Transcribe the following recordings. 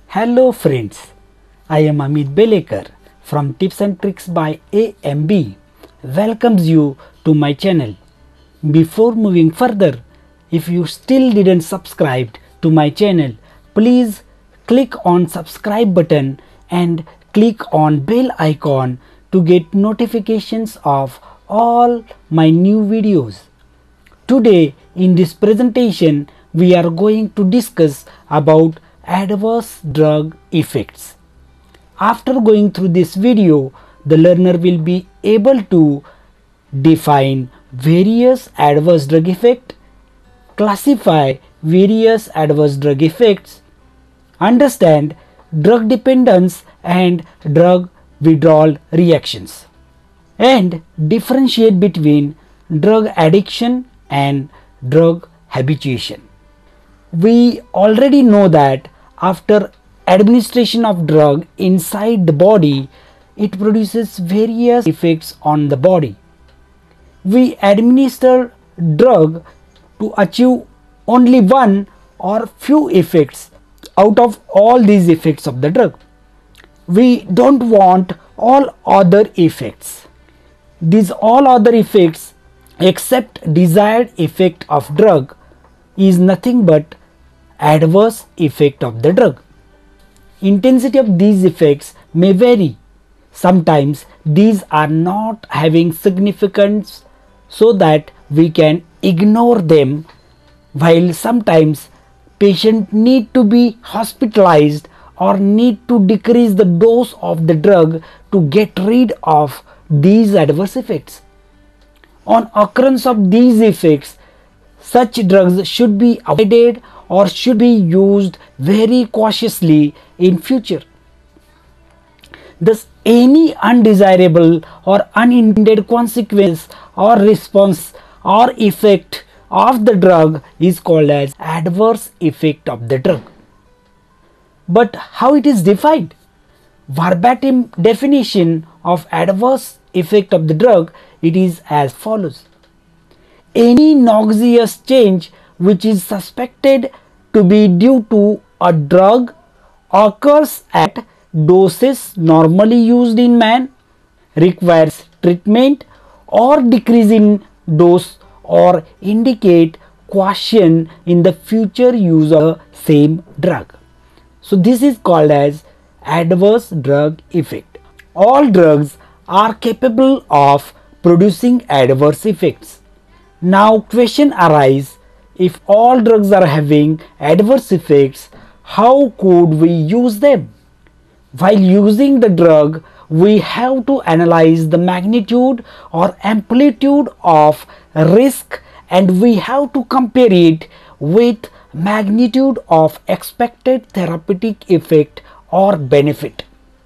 Hello friends, I am Amit Belekar from Tips and Tricks by AMB. Welcomes you to my channel. Before moving further, if you still didn't subscribe to my channel, please click on subscribe button and click on bell icon to get notifications of all my new videos. Today in this presentation we are going to discuss about adverse drug effects. After going through this video, the learner will be able to define various adverse drug effects, classify various adverse drug effects, understand drug dependence and drug withdrawal reactions, and differentiate between drug addiction and drug habituation. We already know that after administration of drug inside the body, it produces various effects on the body. We administer drug to achieve only one or few effects out of all these effects of the drug. We don't want all other effects. These all other effects except desired effect of drug is nothing but adverse effect of the drug. Intensity of these effects may vary. Sometimes these are not having significance so that we can ignore them, while sometimes patient need to be hospitalized or need to decrease the dose of the drug to get rid of these adverse effects. On occurrence of these effects, such drugs should be avoided or should be used very cautiously in future. Thus, any undesirable or unintended consequence or response or effect of the drug is called as adverse effect of the drug. But how it is defined? Verbatim definition of adverse effect of the drug, it is as follows. Any noxious change which is suspected to be due to a drug occurs at doses normally used in man, requires treatment or decrease in dose, or indicate caution in the future use of the same drug. So this is called as adverse drug effect. All drugs are capable of producing adverse effects. Now question arises, if all drugs are having adverse effects, how could we use them? While using the drug, we have to analyze the magnitude or amplitude of risk, and we have to compare it with magnitude of expected therapeutic effect or benefit.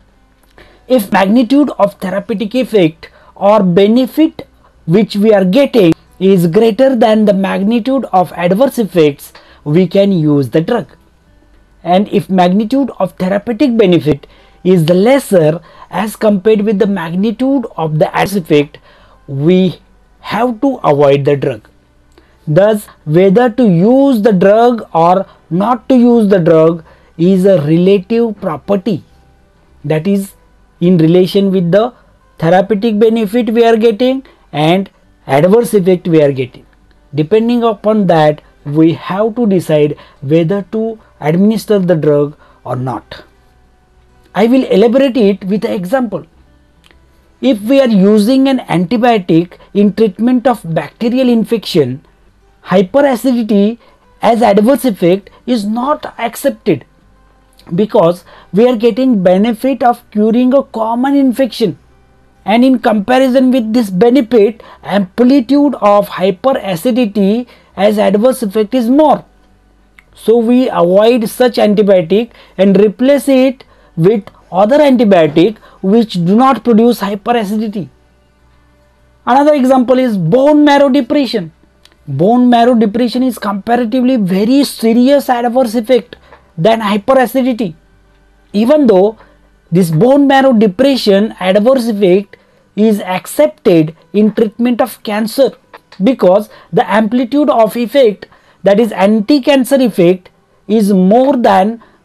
If magnitude of therapeutic effect or benefit which we are getting is greater than the magnitude of adverse effects, we can use the drug. And if magnitude of therapeutic benefit is the lesser as compared with the magnitude of the adverse effect, we have to avoid the drug. Thus, whether to use the drug or not to use the drug is a relative property, that is in relation with the therapeutic benefit we are getting and adverse effect we are getting. Depending upon that, we have to decide whether to administer the drug or not. I will elaborate it with an example. If we are using an antibiotic in treatment of bacterial infection, hyperacidity as adverse effect is not accepted because we are getting benefit of curing a common infection, and in comparison with this benefit, amplitude of hyperacidity as adverse effect is more. So we avoid such antibiotic and replace it with other antibiotic which do not produce hyperacidity. Another example is bone marrow depression. Bone marrow depression is comparatively very serious adverse effect than hyperacidity. Even though this bone marrow depression adverse effect is accepted in treatment of cancer because the amplitude of effect, that is anti-cancer effect, is more than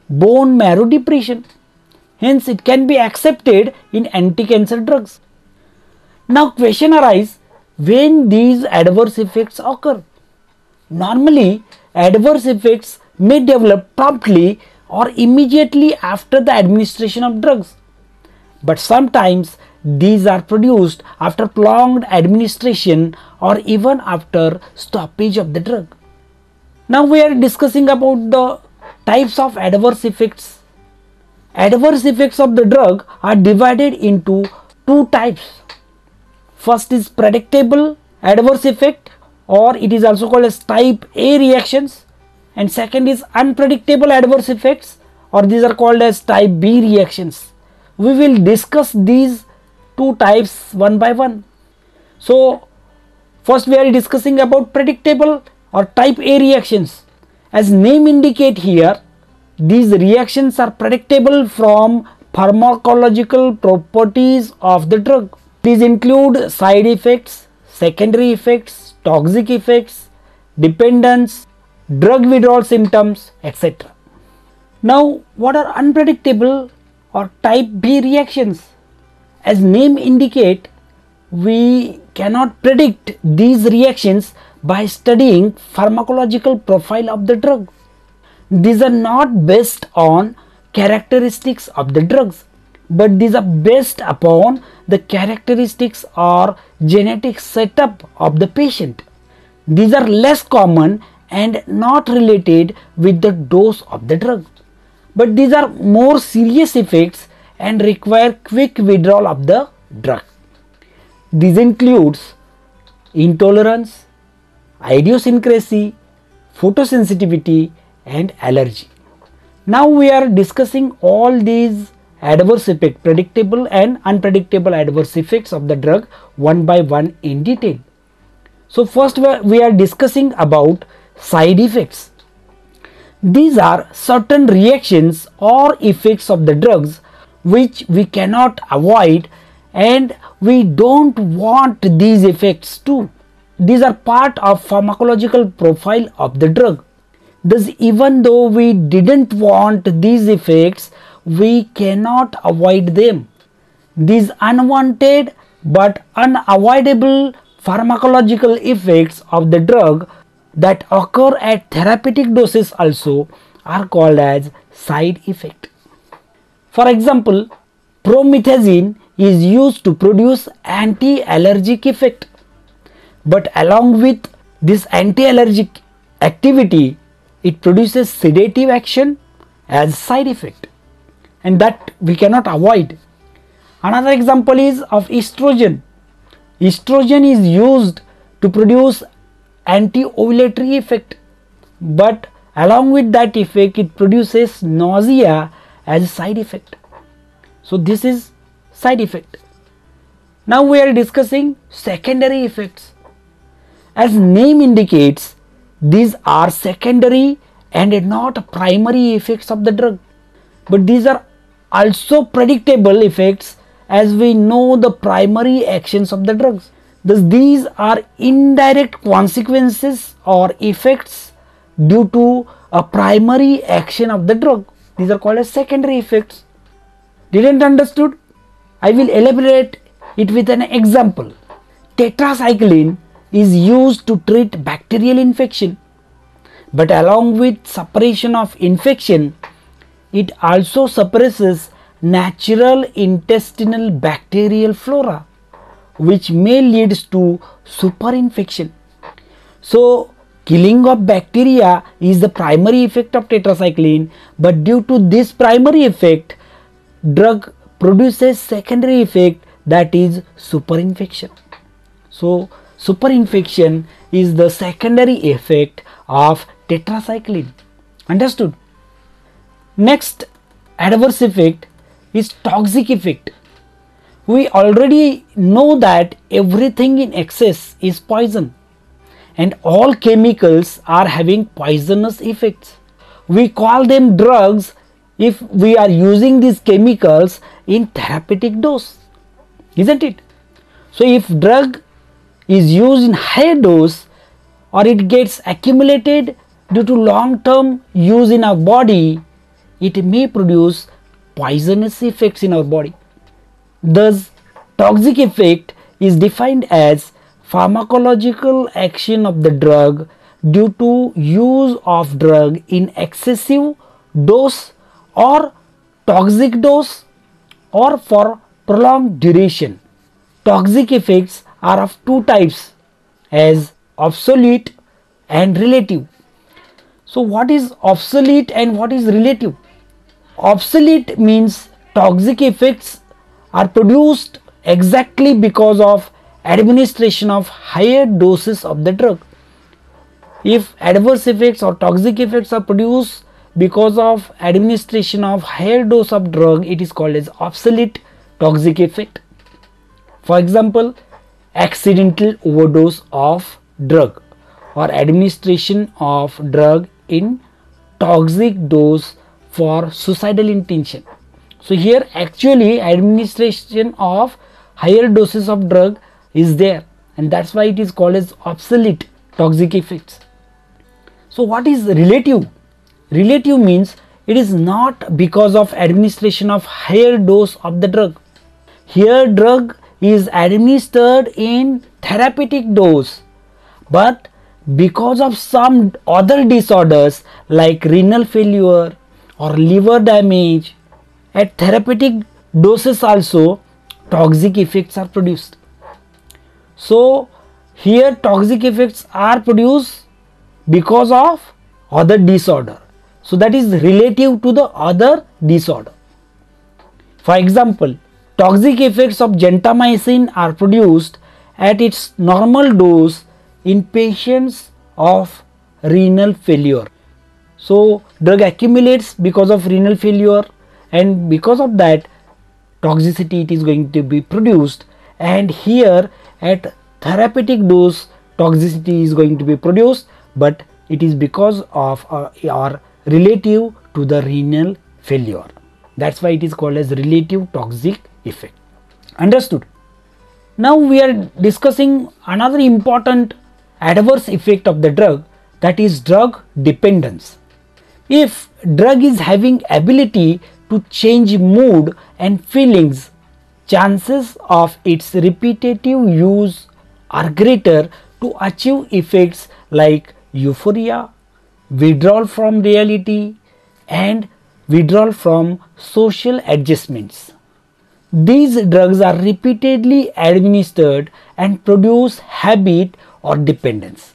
bone marrow depression. Hence, it can be accepted in anti-cancer drugs. Now, question arises, when these adverse effects occur? Normally, adverse effects may develop promptly or immediately after the administration of drugs, but sometimes these are produced after prolonged administration or even after stoppage of the drug. Now we are discussing about the types of adverse effects. Adverse effects of the drug are divided into two types. First is predictable adverse effect, or it is also called as type A reactions, and second is unpredictable adverse effects, or these are called as type B reactions. We will discuss these two types one by one. So first we are discussing about predictable or type A reactions. As name indicate here, these reactions are predictable from pharmacological properties of the drug. These include side effects, secondary effects, toxic effects, dependence, drug withdrawal symptoms, etc. Now, what are unpredictable or type B reactions? As name indicate, we cannot predict these reactions by studying pharmacological profile of the drug. These are not based on characteristics of the drugs, but these are based upon the characteristics or genetic setup of the patient. These are less common and not related with the dose of the drug, but these are more serious effects and require quick withdrawal of the drug. This includes intolerance, idiosyncrasy, photosensitivity, and allergy. Now we are discussing all these adverse effects, predictable and unpredictable adverse effects of the drug one by one in detail. So first we are discussing about side effects. These are certain reactions or effects of the drugs which we cannot avoid, and we don't want these effects too. These are part of pharmacological profile of the drug. Thus, even though we didn't want these effects, we cannot avoid them. These unwanted but unavoidable pharmacological effects of the drug that occur at therapeutic doses also are called as side effect. For example, promethazine is used to produce anti-allergic effect, but along with this anti-allergic activity, it produces sedative action as side effect, and that we cannot avoid. Another example is of estrogen. Estrogen is used to produce anti-ovulatory effect, but along with that effect it produces nausea as a side effect. So this is side effect. Now we are discussing secondary effects. As name indicates, these are secondary and not primary effects of the drug, but these are also predictable effects as we know the primary actions of the drugs. Thus these are indirect consequences or effects due to a primary action of the drug. These are called as secondary effects. Didn't understood? I will elaborate it with an example. Tetracycline is used to treat bacterial infection, but along with suppression of infection, it also suppresses natural intestinal bacterial flora, which may lead to superinfection. So killing of bacteria is the primary effect of tetracycline, but due to this primary effect, drug produces secondary effect, that is superinfection. So superinfection is the secondary effect of tetracycline. Understood? Next adverse effect is toxic effect. We already know that everything in excess is poison, and all chemicals are having poisonous effects. We call them drugs if we are using these chemicals in therapeutic dose, isn't it? So if drug is used in high dose, or it gets accumulated due to long term use in our body, it may produce poisonous effects in our body. Thus, toxic effect is defined as pharmacological action of the drug due to use of drug in excessive dose or toxic dose or for prolonged duration. Toxic effects are of two types, as obsolete and relative. So what is obsolete and what is relative? Obsolete means toxic effects are produced exactly because of administration of higher doses of the drug. If adverse effects or toxic effects are produced because of administration of higher dose of drug, it is called as obsolete toxic effect. For example, accidental overdose of drug or administration of drug in toxic dose for suicidal intention. So here actually administration of higher doses of drug is there, and that's why it is called as obsolete toxic effects. So what is relative? Relative means it is not because of administration of higher dose of the drug. Here drug is administered in therapeutic dose, but because of some other disorders like renal failure or liver damage, at therapeutic doses also toxic effects are produced. So here toxic effects are produced because of other disorder. So that is relative to the other disorder. For example, toxic effects of gentamicin are produced at its normal dose in patients of renal failure. So drug accumulates because of renal failure, and because of that toxicity it is going to be produced, and here at therapeutic dose toxicity is going to be produced, but it is because of or relative to the renal failure. That's why it is called as relative toxic effect. Understood? Now we are discussing another important adverse effect of the drug, that is drug dependence. If drug is having ability to change mood and feelings, chances of its repetitive use are greater to achieve effects like euphoria, withdrawal from reality, and withdrawal from social adjustments. These drugs are repeatedly administered and produce habit or dependence.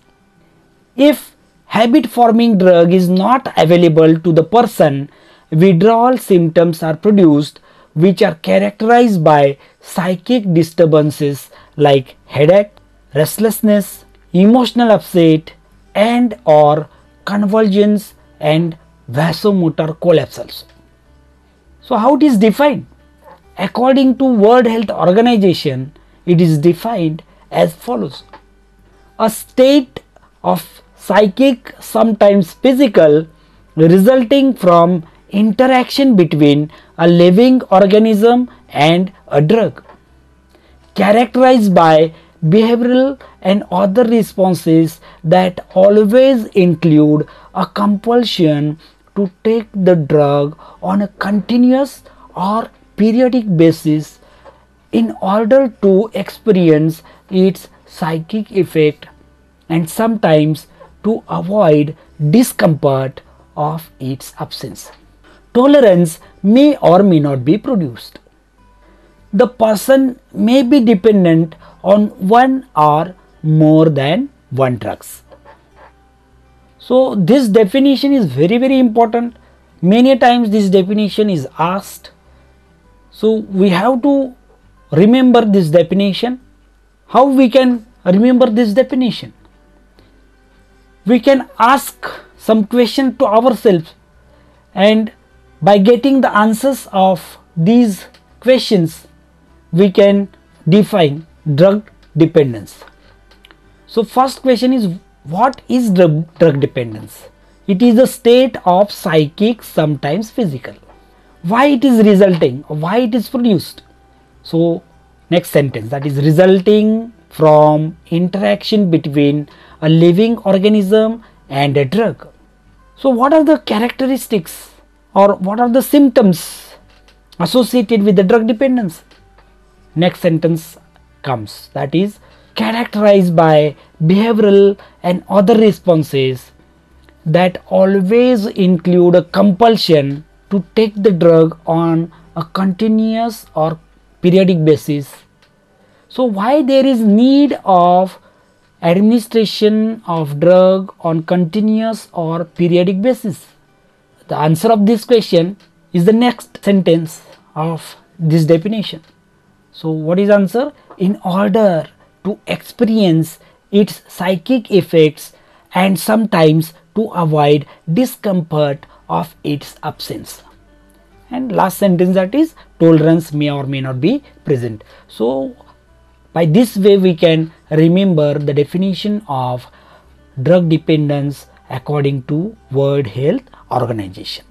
If habit forming drug is not available to the person, withdrawal symptoms are produced, which are characterized by psychic disturbances like headache, restlessness, emotional upset, and or convulsions and vasomotor collapse also. So how it is defined? According to World Health Organization, it is defined as follows: a state of psychic, sometimes physical, resulting from interaction between a living organism and a drug, characterized by behavioral and other responses that always include a compulsion to take the drug on a continuous or periodic basis in order to experience its psychic effect, and sometimes to avoid discomfort of its absence. Tolerance may or may not be produced. The person may be dependent on one or more than one drugs. So this definition is very important. Many times this definition is asked. So we have to remember this definition. How we can remember this definition? We can ask some question to ourselves, and by getting the answers of these questions we can define drug dependence. So first question is, what is drug dependence? It is a state of psychic, sometimes physical. Why it is resulting? Why it is produced? So next sentence, that is resulting from interaction between a living organism and a drug. So what are the characteristics or what are the symptoms associated with the drug dependence? Next sentence comes, that is characterized by behavioral and other responses that always include a compulsion to take the drug on a continuous or periodic basis. So why there is need of administration of drug on continuous or periodic basis? The answer of this question is the next sentence of this definition. So what is answer? In order to experience its psychic effects and sometimes to avoid discomfort of its absence. And last sentence, that is tolerance may or may not be present. So by this way we can remember the definition of drug dependence according to World Health Organization.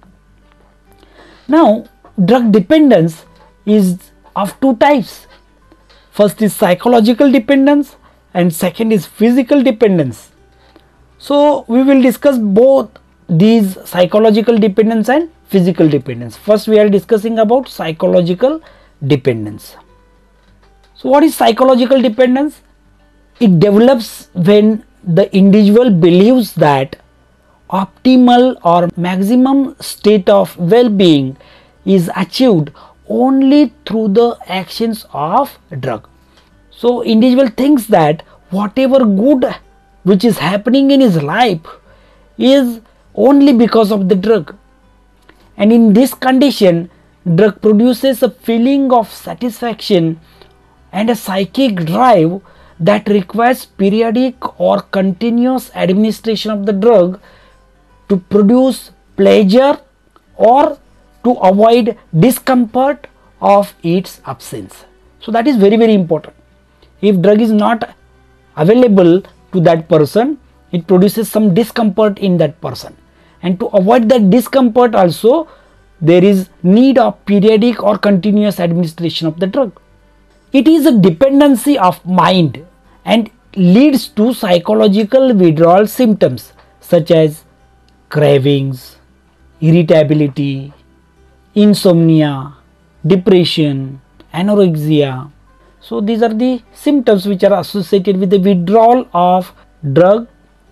Now drug dependence is of two types. First is psychological dependence and second is physical dependence. So we will discuss both these, psychological dependence and physical dependence. First we are discussing about psychological dependence. So what is psychological dependence? It develops when the individual believes that optimal or maximum state of well-being is achieved only through the actions of drug. So individual thinks that whatever good which is happening in his life is only because of the drug, and in this condition drug produces a feeling of satisfaction and a psychic drive that requires periodic or continuous administration of the drug to produce pleasure or to avoid discomfort of its absence. So that is very, very important. If drug is not available to that person, it produces some discomfort in that person, and to avoid that discomfort also there is need of periodic or continuous administration of the drug. It is a dependency of mind and leads to psychological withdrawal symptoms such as cravings, irritability, insomnia, depression, anorexia. So these are the symptoms which are associated with the withdrawal of drug.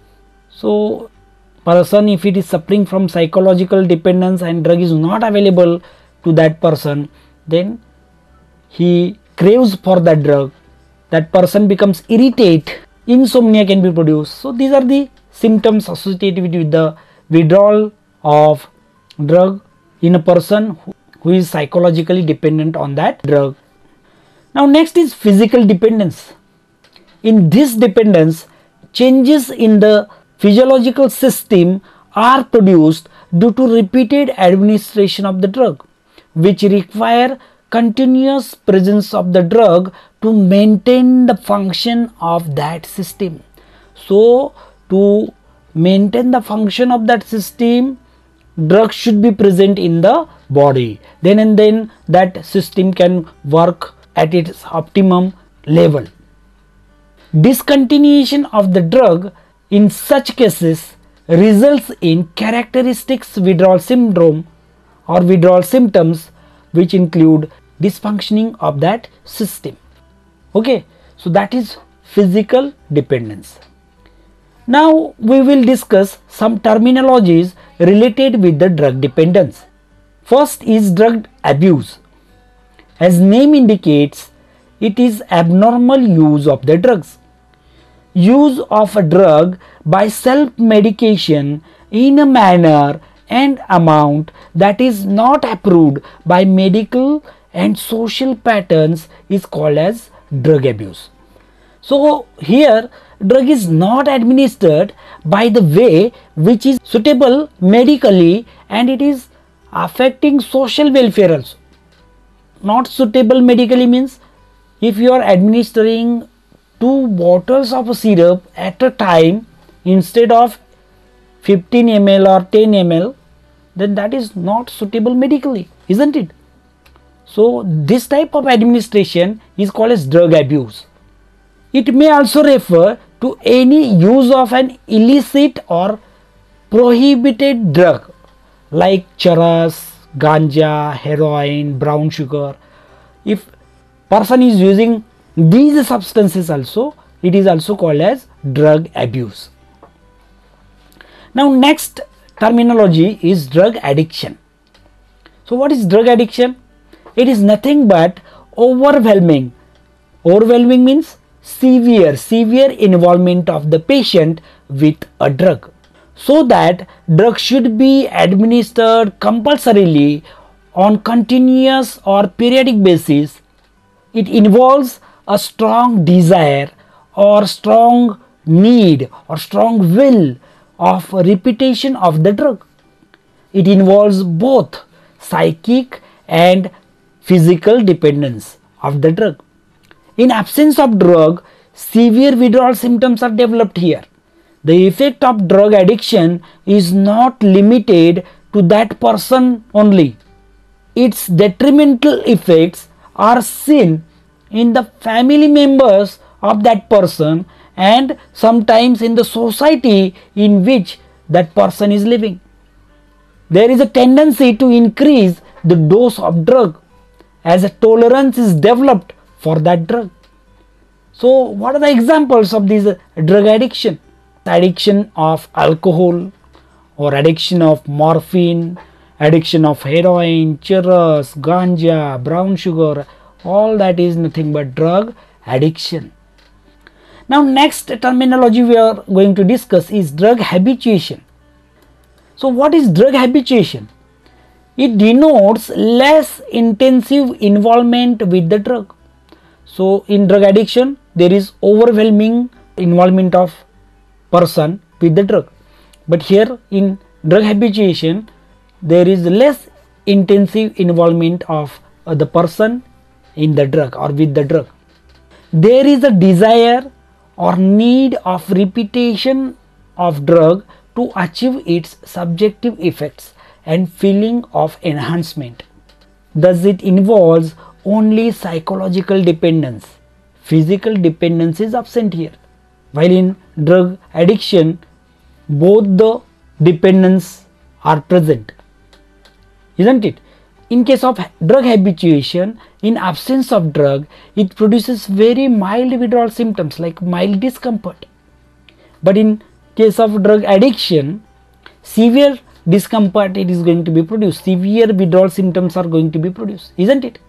So person, if it is suffering from psychological dependence and drug is not available to that person, then he craves for that drug. That person becomes irritated, insomnia can be produced. So these are the symptoms associated with the withdrawal of drug in a person who is psychologically dependent on that drug. Now next is physical dependence. In this dependence, changes in the physiological system are produced due to repeated administration of the drug, which require continuous presence of the drug to maintain the function of that system. So to maintain the function of that system, drug should be present in the body. Then and then that system can work at its optimum level. Discontinuation of the drug in such cases results in characteristics withdrawal syndrome or withdrawal symptoms, which include dysfunctioning of that system. Okay, so that is physical dependence. Now we will discuss some terminologies related with the drug dependence. First is drug abuse. As name indicates, it is abnormal use of the drugs. Use of a drug by self-medication in a manner and amount that is not approved by medical and social patterns is called as drug abuse. So here drug is not administered by the way which is suitable medically, and it is affecting social welfare also. Not suitable medically means if you are administering 2 bottles of a syrup at a time instead of 15 ml or 10 ml, then that is not suitable medically, isn't it? So this type of administration is called as drug abuse. It may also refer to any use of an illicit or prohibited drug like charas, ganja, heroin, brown sugar. If person is using these substances also, it is also called as drug abuse. Now next terminology is drug addiction. So what is drug addiction? It is nothing but overwhelming means severe involvement of the patient with a drug, so that drug should be administered compulsorily on continuous or periodic basis. It involves a strong desire or strong need or strong will of repetition of the drug. It involves both psychic and physical dependence of the drug. In absence of drug, severe withdrawal symptoms are developed here. The effect of drug addiction is not limited to that person only. Its detrimental effects are seen in the family members of that person and sometimes in the society in which that person is living. There is a tendency to increase the dose of drug as a tolerance is developed for that drug. So what are the examples of this drug addiction? Addiction of alcohol or addiction of morphine, addiction of heroin, charas, ganja, brown sugar, all that is nothing but drug addiction. Now next terminology we are going to discuss is drug habituation. So what is drug habituation? It denotes less intensive involvement with the drug. So in drug addiction there is overwhelming involvement of person with the drug, but here in drug habituation there is less intensive involvement of the person in the drug or with the drug. There is a desire or need of repetition of drug to achieve its subjective effects and feeling of enhancement. Thus it involves only psychological dependence. Physical dependence is absent here. While in drug addiction both the dependence are present, isn't it? In case of drug habituation, in absence of drug, it produces very mild withdrawal symptoms like mild discomfort. But in case of drug addiction, severe discomfort it is going to be produced, severe withdrawal symptoms are going to be produced, isn't it?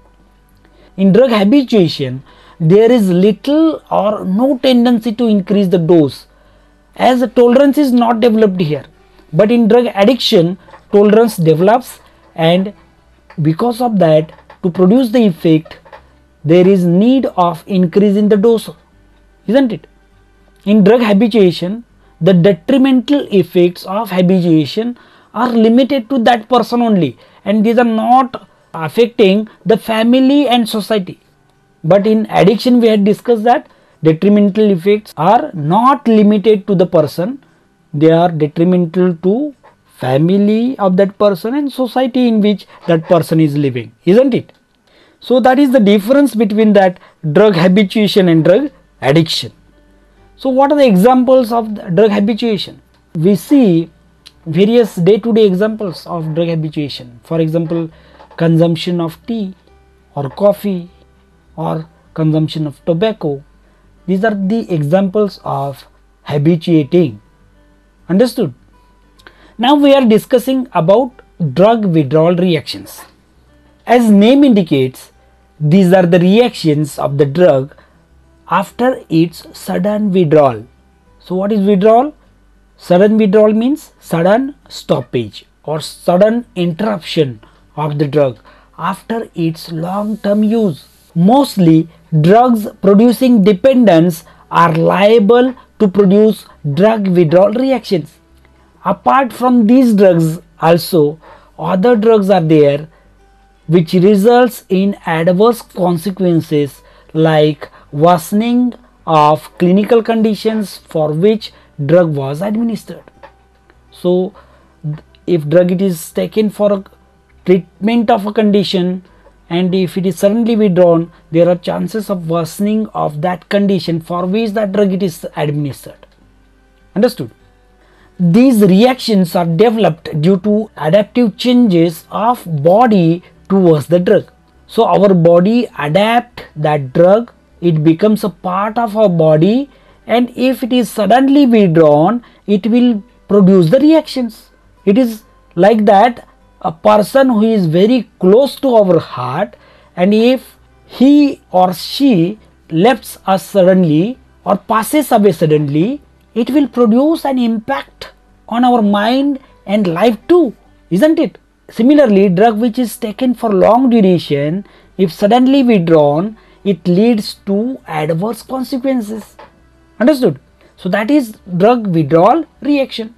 In drug habituation, there is little or no tendency to increase the dose as the tolerance is not developed here. But in drug addiction, tolerance develops, and because of that, to produce the effect there is need of increase in the dose, isn't it? In drug habituation, the detrimental effects of habituation are limited to that person only, and these are not affecting the family and society. But in addiction we had discussed that detrimental effects are not limited to the person, they are detrimental to family of that person and society in which that person is living, isn't it? So that is the difference between that drug habituation and drug addiction. So what are the examples of drug habituation? We see various day-to-day examples of drug habituation. For example, consumption of tea or coffee or consumption of tobacco. These are the examples of habituating. Understood? Now we are discussing about drug withdrawal reactions. As name indicates, these are the reactions of the drug after its sudden withdrawal. So what is withdrawal? Sudden withdrawal means sudden stoppage or sudden interruption of the drug after its long-term use. Mostly drugs producing dependence are liable to produce drug withdrawal reactions. Apart from these drugs also other drugs are there which results in adverse consequences like worsening of clinical conditions for which drug was administered. So if drug it is taken for a treatment of a condition and if it is suddenly withdrawn, there are chances of worsening of that condition for which that drug it is administered. Understood? These reactions are developed due to adaptive changes of body towards the drug. So our body adapt that drug, it becomes a part of our body, and if it is suddenly withdrawn, it will produce the reactions. It is like that a person who is very close to our heart, and if he or she left us suddenly or passes away suddenly, it will produce an impact on our mind and life too, isn't it? Similarly, drug which is taken for long duration, if suddenly withdrawn, it leads to adverse consequences. Understood? So that is drug withdrawal reaction.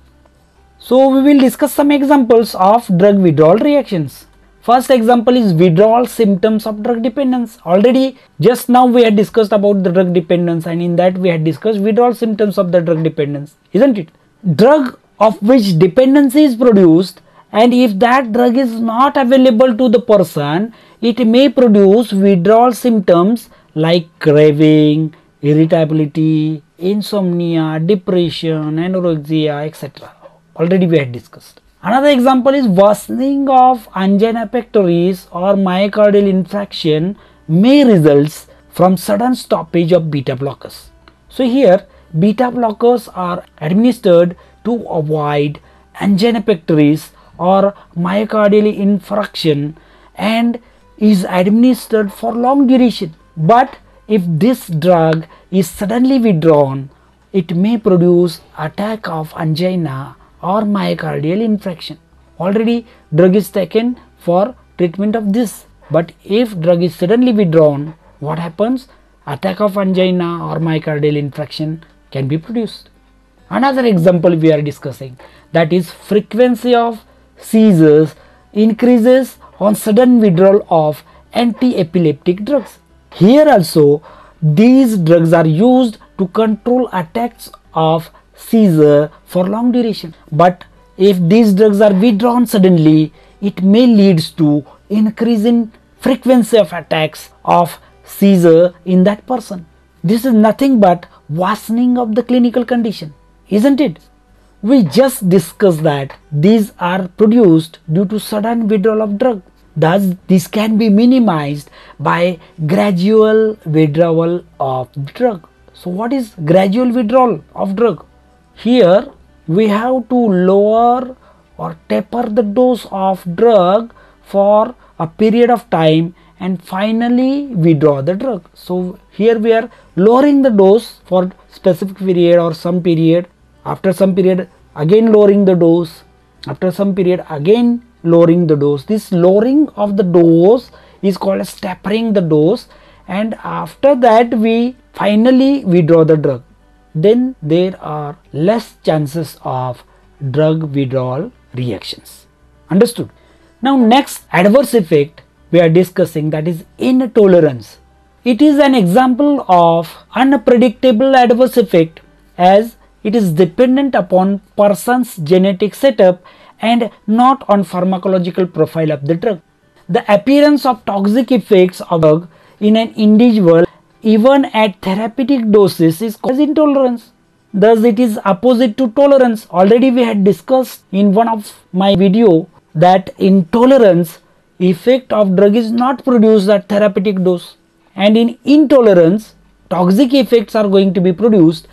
So we will discuss some examples of drug withdrawal reactions. First example is withdrawal symptoms of drug dependence. Already just now we had discussed about the drug dependence, and in that we had discussed withdrawal symptoms of the drug dependence, isn't it? Drug of which dependency is produced, and if that drug is not available to the person, it may produce withdrawal symptoms like craving, irritability, insomnia, depression, anorexia, etc. Already we had discussed. Another example is worsening of angina pectoris or myocardial infarction may result from sudden stoppage of beta blockers. So here beta blockers are administered to avoid angina pectoris or myocardial infarction and is administered for long duration. But if this drug is suddenly withdrawn, it may produce attack of angina or myocardial infarction. Already drug is taken for treatment of this, but if drug is suddenly withdrawn, what happens? Attack of angina or myocardial infarction can be produced. Another example we are discussing, that is frequency of seizures increases on sudden withdrawal of anti-epileptic drugs. Here also these drugs are used to control attacks of seizure for long duration, but if these drugs are withdrawn suddenly, it may lead to increase in frequency of attacks of seizure in that person. This is nothing but worsening of the clinical condition, isn't it? We just discussed that these are produced due to sudden withdrawal of drug. Thus, this can be minimized by gradual withdrawal of drug. So what is gradual withdrawal of drug? Here we have to lower or taper the dose of drug for a period of time and finally withdraw the drug. So here we are lowering the dose for specific period or some period, after some period again lowering the dose, after some period again lowering the dose. This lowering of the dose is called as tapering the dose, and after that we finally withdraw the drug. Then there are less chances of drug withdrawal reactions. Understood? Now next adverse effect we are discussing, that is intolerance. It is an example of unpredictable adverse effect as it is dependent upon person's genetic setup and not on pharmacological profile of the drug. The appearance of toxic effects of drug in an individual even at therapeutic doses is called intolerance. Thus it is opposite to tolerance. Already we had discussed in one of my video that intolerance effect of drug is not produced at therapeutic dose, and in intolerance toxic effects are going to be produced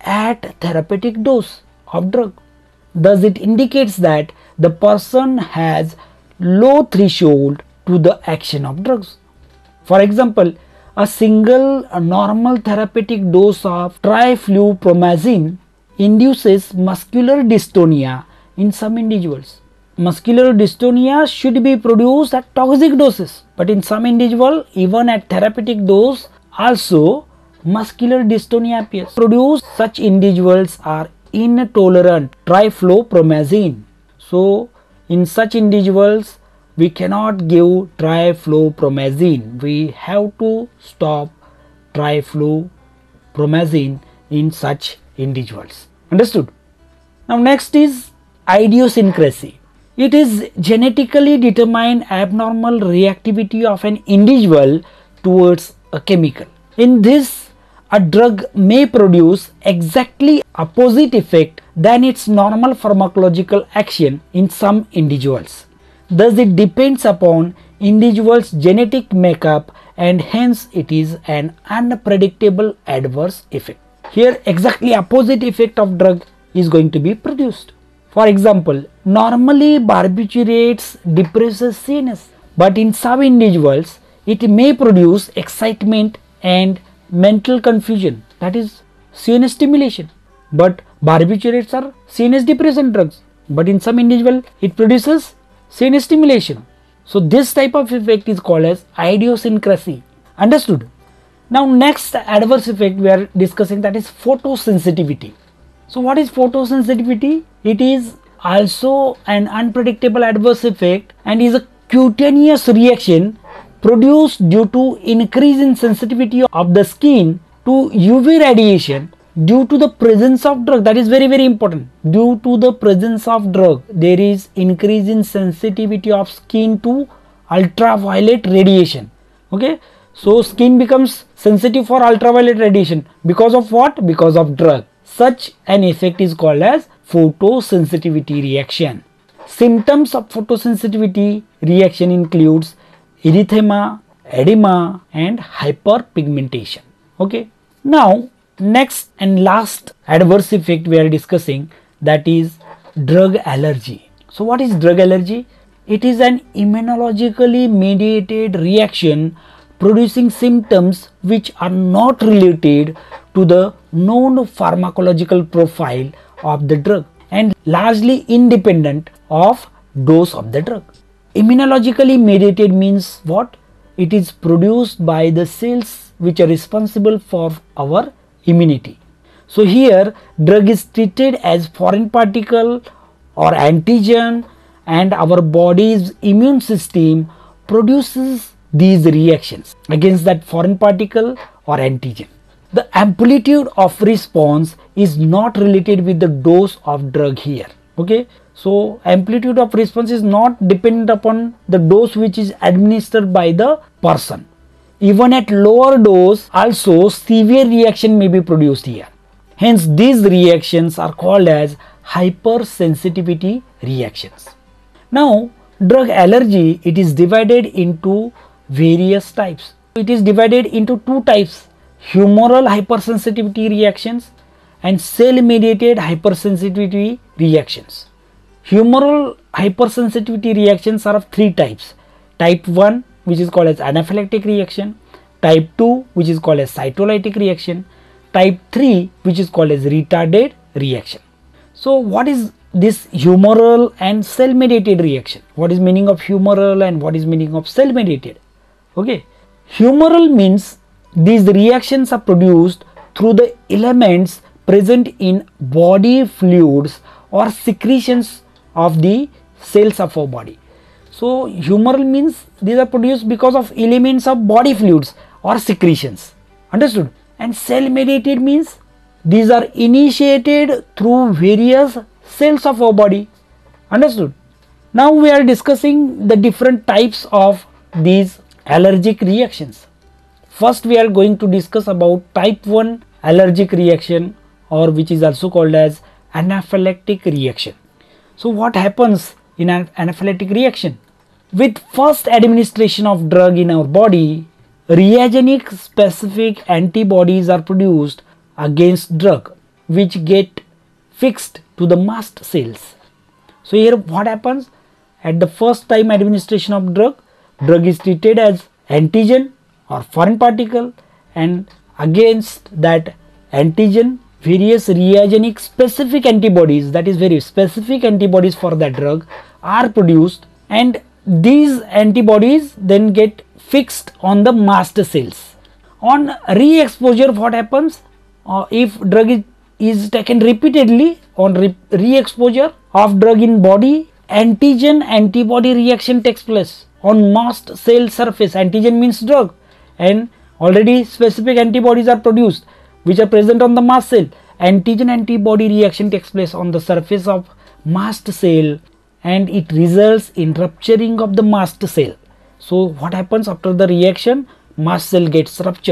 at therapeutic dose of drug. Thus it indicates that the person has low threshold to the action of drugs. For example, a single normal therapeutic dose of triflupromazine induces muscular dystonia in some individuals. Muscular dystonia should be produced at toxic doses, but in some individual even at therapeutic dose also muscular dystonia appears. Produced such individuals are intolerant triflupromazine. So in such individuals we cannot give triflupromazine. We have to stop triflupromazine in such individuals. Understood? Now next is idiosyncrasy. It is genetically determined abnormal reactivity of an individual towards a chemical. In this a drug may produce exactly opposite effect than its normal pharmacological action in some individuals. Thus it depends upon individual's genetic makeup and hence it is an unpredictable adverse effect. Here exactly opposite effect of drug is going to be produced. For example, normally barbiturates depresses CNS, but in some individuals it may produce excitement and mental confusion, that is CNS stimulation. But barbiturates are CNS depressant drugs, but in some individual it produces CNS stimulation. So this type of effect is called as idiosyncrasy. Understood? Now next adverse effect we are discussing, that is photosensitivity. So what is photosensitivity? It is also an unpredictable adverse effect and is a cutaneous reaction produced due to increase in sensitivity of the skin to UV radiation due to the presence of drug. That is very important. Due to the presence of drug, there is increase in sensitivity of skin to ultraviolet radiation. Okay, so skin becomes sensitive for ultraviolet radiation because of what? Because of drug. Such an effect is called as photosensitivity reaction. Symptoms of photosensitivity reaction includes erythema, edema and hyperpigmentation. Okay, now next and last adverse effect we are discussing, that is drug allergy. So what is drug allergy? It is an immunologically mediated reaction producing symptoms which are not related to the known pharmacological profile of the drug and largely independent of dose of the drug. Immunologically mediated means what? It is produced by the cells which are responsible for our immunity. So here drug is treated as foreign particle or antigen and our body's immune system produces these reactions against that foreign particle or antigen. The amplitude of response is not related with the dose of drug here. Okay, so amplitude of response is not dependent upon the dose which is administered by the person. Even at lower dose also severe reaction may be produced here. Hence these reactions are called as hypersensitivity reactions. Now drug allergy, it is divided into various types. It is divided into two types: humoral hypersensitivity reactions and cell mediated hypersensitivity reactions. Humoral hypersensitivity reactions are of three types: type 1 which is called as anaphylactic reaction, type 2 which is called as cytolytic reaction, type 3 which is called as retarded reaction. So what is this humoral and cell mediated reaction? What is meaning of humoral and what is meaning of cell mediated? Okay, humoral means these reactions are produced through the elements present in body fluids or secretions of the cells of our body. So humoral means these are produced because of elements of body fluids or secretions. Understood? And cell mediated means these are initiated through various cells of our body. Understood? Now we are discussing the different types of these allergic reactions. First we are going to discuss about type 1 allergic reaction, or which is also called as anaphylactic reaction. So what happens in an anaphylactic reaction? With first administration of drug in our body, reagenic specific antibodies are produced against drug which get fixed to the mast cells. So here what happens? At the first time administration of drug is treated as antigen or foreign particle, and against that antigen various reagenic specific antibodies, that is very specific antibodies for that drug, are produced, and these antibodies then get fixed on the mast cells. On re-exposure what happens? If drug is taken repeatedly, on re-exposure of drug in body, antigen antibody reaction takes place on mast cell surface. Antigen means drug, and already specific antibodies are produced which are present on the mast cell. Antigen antibody reaction takes place on the surface of mast cell and it results in rupturing of the mast cell. So what happens after the reaction? Mast cell gets ruptured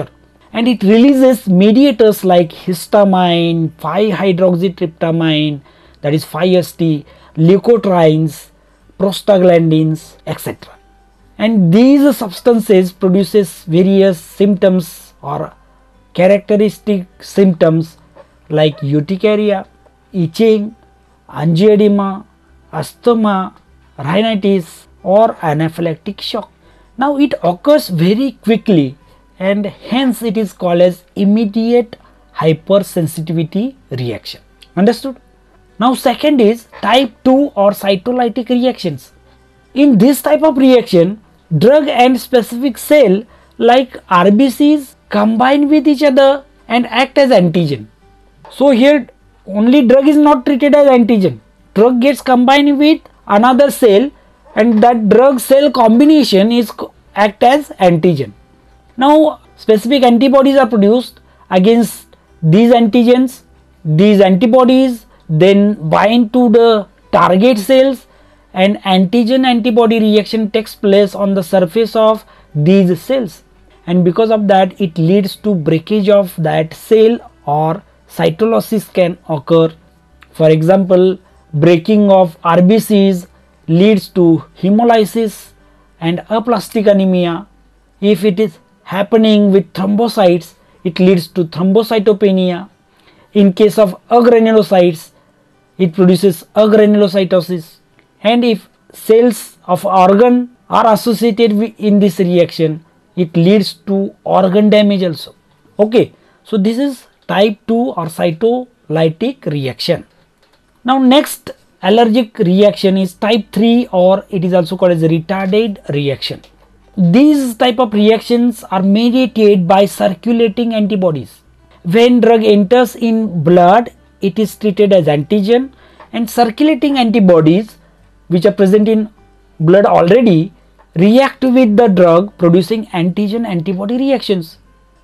and it releases mediators like histamine, 5-hydroxytryptamine, that is 5-HT, leukotrienes, prostaglandins, etc. And these substances produces various symptoms or characteristic symptoms like urticaria, itching, angioedema, asthma, rhinitis or anaphylactic shock. Now it occurs very quickly and hence it is called as immediate hypersensitivity reaction. Understood? Now second is type 2 or cytolytic reactions. In this type of reaction, drug and specific cell like RBCs combine with each other and act as antigen. So here only drug is not treated as antigen. Drug gets combined with another cell and that drug cell combination is act as antigen. Now specific antibodies are produced against these antigens. These antibodies then bind to the target cells and antigen antibody reaction takes place on the surface of these cells, and because of that it leads to breakage of that cell or cytolysis can occur. For example, breaking of RBCs leads to hemolysis and aplastic anemia. If it is happening with thrombocytes, it leads to thrombocytopenia. In case of agranulocytes, it produces agranulocytosis. And if cells of organ are associated in this reaction, it leads to organ damage also. Okay, so this is type 2 or cytolytic reaction. Now next allergic reaction is type 3 or it is also called as retarded reaction. These type of reactions are mediated by circulating antibodies. When drug enters in blood, it is treated as antigen, and circulating antibodies which are present in blood already react with the drug producing antigen antibody reactions.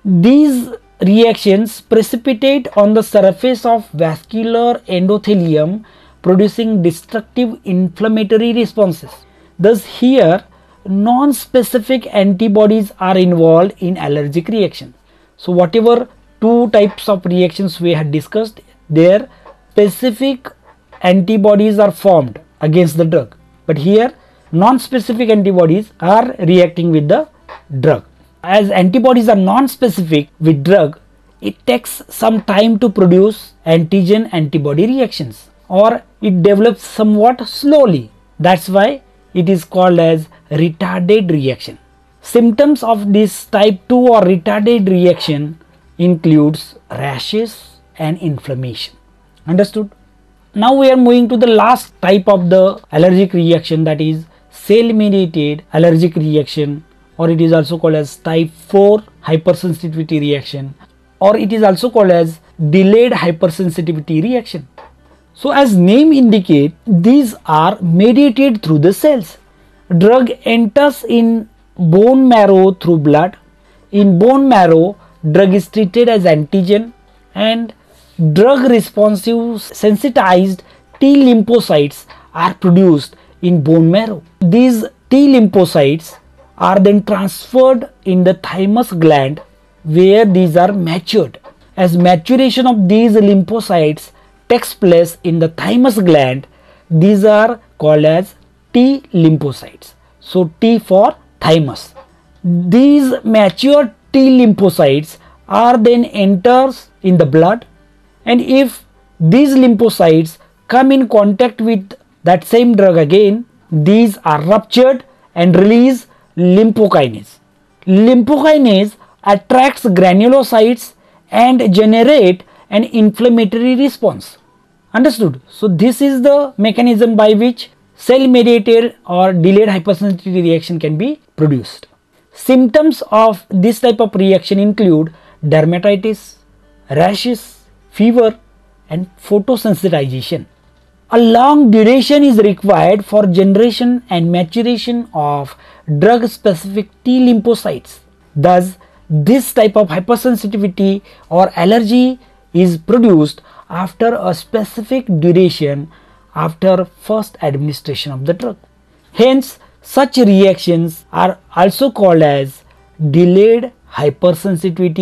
These reactions precipitate on the surface of vascular endothelium producing destructive inflammatory responses. Thus here non-specific antibodies are involved in allergic reaction. So whatever two types of reactions we had discussed, there specific antibodies are formed against the drug, but here non-specific antibodies are reacting with the drug. As antibodies are non-specific with drug, it takes some time to produce antigen antibody reactions, or it develops somewhat slowly. That's why it is called as retarded reaction. Symptoms of this type 2 or retarded reaction includes rashes and inflammation. Understood? Now we are moving to the last type of the allergic reaction, that is cell mediated allergic reaction, or it is also called as type 4 hypersensitivity reaction, or it is also called as delayed hypersensitivity reaction. So as name indicate, these are mediated through the cells. Drug enters in bone marrow through blood. In bone marrow, drug is treated as antigen, and drug responsive sensitized T lymphocytes are produced in bone marrow. These T lymphocytes are then transferred in the thymus gland where these are matured. As maturation of these lymphocytes takes place in the thymus gland, these are called as T lymphocytes. So T for thymus. These mature T lymphocytes are then enters in the blood, and if these lymphocytes come in contact with that same drug again, these are ruptured and release lymphokinase. Lymphokinase attracts granulocytes and generate an inflammatory response. Understood? So this is the mechanism by which cell mediated or delayed hypersensitivity reaction can be produced. Symptoms of this type of reaction include dermatitis, rashes, fever and photosensitization. A long duration is required for generation and maturation of drug specific T lymphocytes. Thus, this type of hypersensitivity or allergy is produced after a specific duration after first administration of the drug. Hence, such reactions are also called as delayed hypersensitivity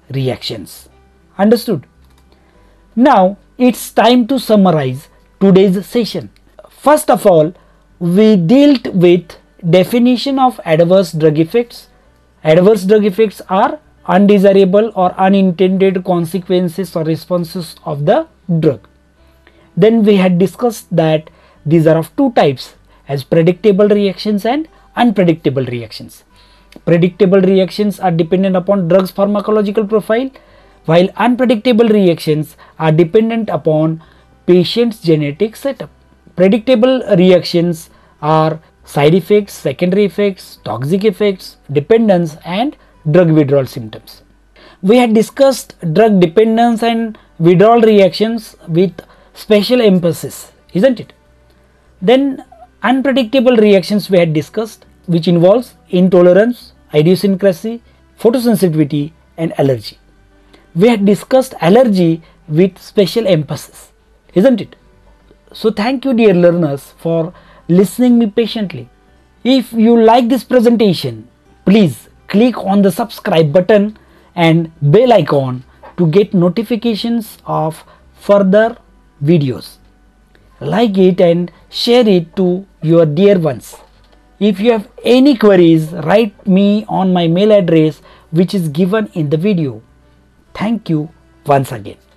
reactions. Understood? Now it's time to summarize today's session. First of all, we dealt with definition of adverse drug effects. Adverse drug effects are undesirable or unintended consequences or responses of the drug. Then we had discussed that these are of two types, as predictable reactions and unpredictable reactions. Predictable reactions are dependent upon drug's pharmacological profile, while unpredictable reactions are dependent upon patient's genetic setup. Predictable reactions are side effects, secondary effects, toxic effects, dependence, and drug withdrawal symptoms. We had discussed drug dependence and withdrawal reactions with special emphasis, isn't it? Then unpredictable reactions we had discussed, which involves intolerance, idiosyncrasy, photosensitivity, and allergy. We had discussed allergy with special emphasis, isn't it? So thank you, dear learners, for listening me patiently. If you like this presentation, please click on the subscribe button and bell icon to get notifications of further videos. Like it and share it to your dear ones. If you have any queries, write me on my mail address which is given in the video. Thank you once again.